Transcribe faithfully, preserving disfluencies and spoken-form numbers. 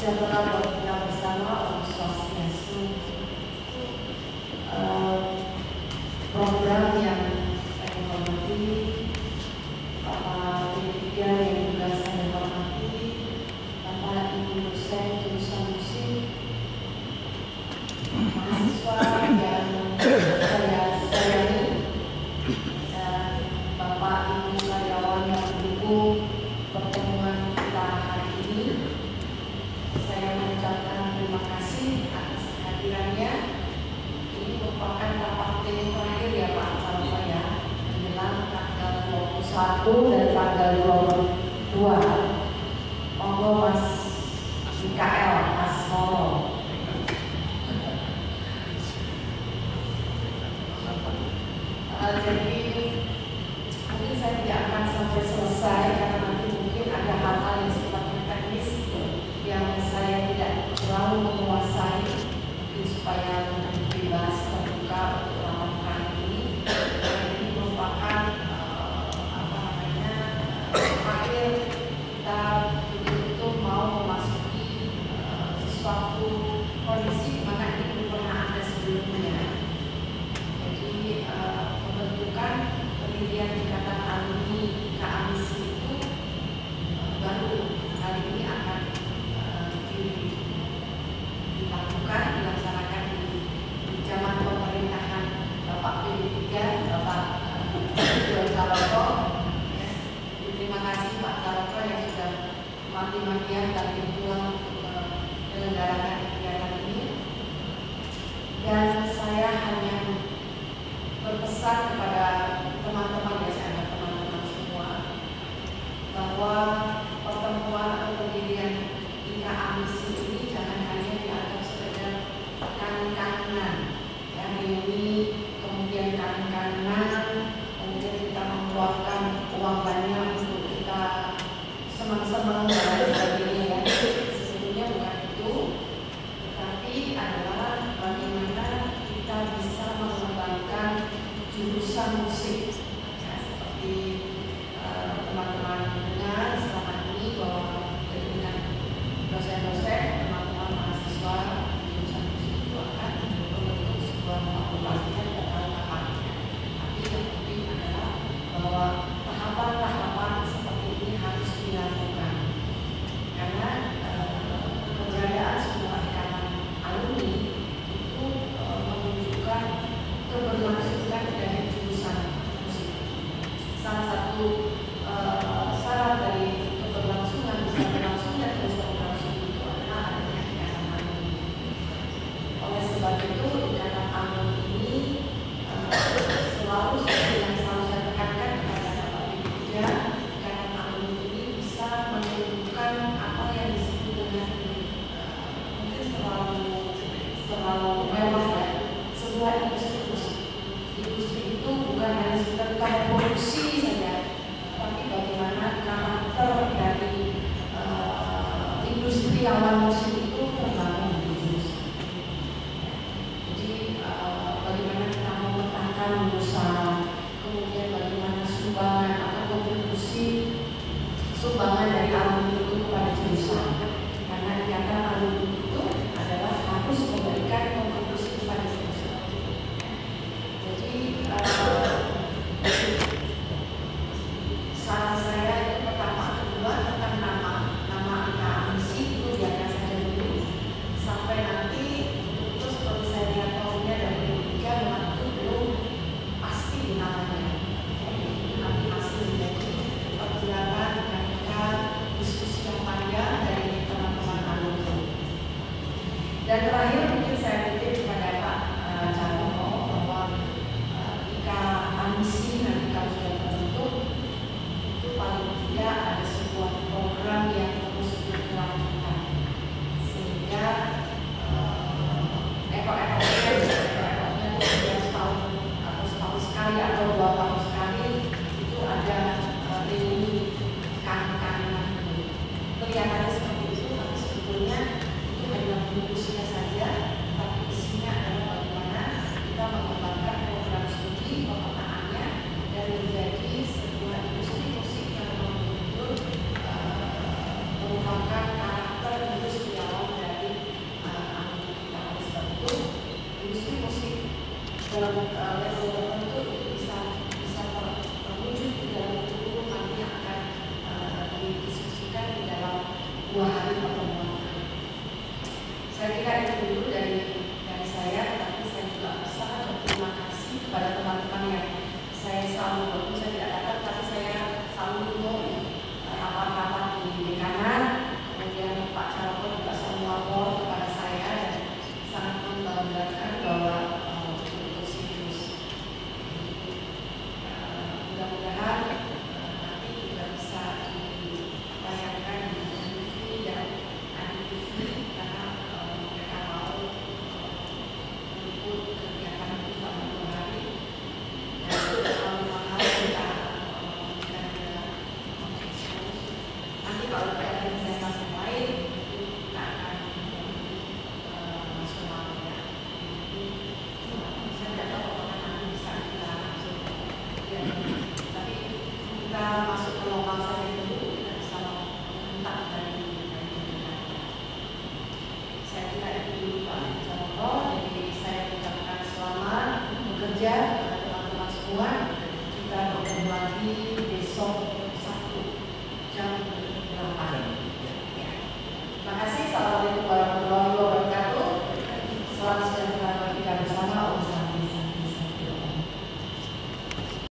sejahtera buat kita bersama. Om Swastiastu. Program yang saya hormati, Bapak D tiga yang juga saya hormati, Bapak Ibu dosen jurusan musik, mahasiswa yang saya sayangi, dan Bapak Ibu karyawan yang mendukung pertemuan kita hari ini. Saya mengucapkan terima kasih atas kehadirannya. Ini merupakan rapat pleno terakhir ya Pak Salva ya, menjelang tanggal dua puluh satu dan tanggal dua puluh dua. Monggo Mas Mikael, Mas Moro. Uh, jadi mungkin saya tidak akan sampai selesai karena nanti mungkin ada hal-hal yang sifatnya teknis yang saya tidak terlalu menguasai, mungkin supaya lebih bebas terbuka untuk rapat kali ini. Ini merupakan uh, apa namanya uh, akhir kita betul-betul mau memasuki uh, sesuatu kondisi di mana ini belum pernah ada sebelumnya. Jadi uh, pembentukan pendirian Ikatan Alumni I K A M I S I itu uh, baru kali ini akan uh, dilakukan, dilaksanakan di, di zaman pemerintahan Bapak P D tiga, Bapak Iwan Saloko. Ya. Terima kasih Pak Saloko yang sudah mati-matian dan berjuang untuk menyelenggarakan kegiatan ini. Dan saya hanya berpesan kepada teman-teman ya, saya anggap teman-teman semua, bahwa pertemuan atau pendirian I K A M I S I ini jangan hanya dianggap sekedar kangen-kangenan, ya, reuni, kemudian kangen-kangenan, kemudian kita mengeluarkan uang banyak untuk kita senang-senang dan sebagainya ya. Sesungguhnya bukan itu, tetapi adalah bagaimana kita bisa mengembangkan jurusan musik ya, seperti uh, teman-teman dengar selama ini bahwa dengan dosen-dosen, teman-teman mahasiswa jurusan musik itu akan membentuk sebuah fakultas yang tidak tahu kapannya. Tapi yang penting adalah bahwa tahapan-tahapan seperti ini harus dilakukan, karena uh, keberadaan sebuah ikatan alumni itu uh, menunjukkan keberlangsungan dari jurusan musik. Salah satu uh, syarat dari keberlangsungan bisa berlangsungnya terus berlangsung itu adalah adanya ikatan alumni. Oleh sebab itu ikatan alumni ini uh, selalu seperti yang selalu saya tekankan kepada Bapak Ibu tiga, ikatan alumni ini bisa menunjukkan apa yang disebut dengan uh, mungkin terlalu terlalu mewah ya, sebuah industri musik. Industri itu bukan hanya sekedar produksi saja, tapi bagaimana karakter dari uh, industri awan musik itu terbangun di industri. Jadi uh, bagaimana kita memetakan lulusan, kemudian bagaimana sumbangan atau kontribusi sumbangan dari alumni itu kepada jurusan. Karena ikatan alumni itu adalah harus memberikan kontribusi kepada jurusan. Jadi uh, saran saya itu pertama, kedua tentang nama nama I K A M I S I itu biarkan saja dulu sampai nanti itu seperti saya lihat tahunnya dari P tiga memang itu belum pasti namanya. Jadi nanti masih menjadi perjalanan dinamika diskusi yang panjang dari teman-teman alumni. Dan terakhir mungkin saya titip kepada Pak uh, Carono bahwa I K A M I S I nanti kalau sudah terbentuk itu paling tidak ada sebuah program yang terus dilakukan sehingga ekor-ekornya ekor-ekornya setiap setahun atau setahun sekali atau dua tahun sekali itu ada uh, reuni kangen-kangenan. Kelihatannya seperti itu, tapi sebetulnya itu hanya bungkusnya saja, tapi isinya adalah bagaimana kita mengembangkan program studi pemetaannya dan menjadi sebuah industri musik yang betul-betul uh, merupakan karakter industri awal dalam uh, level tertentu itu bisa bisa terwujud di dalam buku nanti yang akan uh, didiskusikan di dalam dua hari pertemuan. Saya kira itu dulu dari dari saya, tapi saya juga sangat berterima kasih kepada teman-teman yang saya selalu walaupun saya tidak datang, tapi saya selalu dukung rapat-rapat di dekanan. Kemudian Pak Caroko juga selalu lapor kepada saya dan sangat membanggakan bahwa betul-betul serius. Mudah-mudahan nanti juga bisa ditayangkan di T V dan A D T V karena mereka mau meliput kegiatan itu selama dua hari. Dan kalau mahal kita nanti kalau ada investasi yang lain itu kita akan nasionalnya. Saya tidak tahu apakah nanti bisa kita langsung ya, tapi kita masuk ke lokal saja dulu, kita bisa minta dari dari saya kira itu dulu Pak Caroko. Jadi saya ucapkan selamat bekerja kepada teman-teman semua. Kita bertemu lagi besok